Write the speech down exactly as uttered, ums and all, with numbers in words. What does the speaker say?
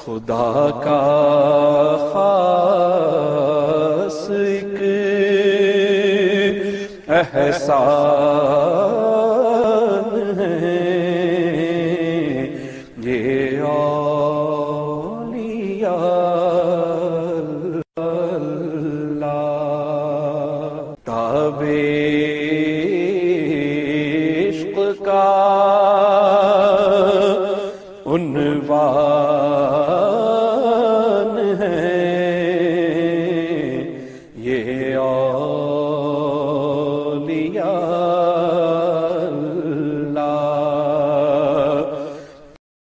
खुदा का खास एक एहसान है ये औलिया अल्लाह। ताबे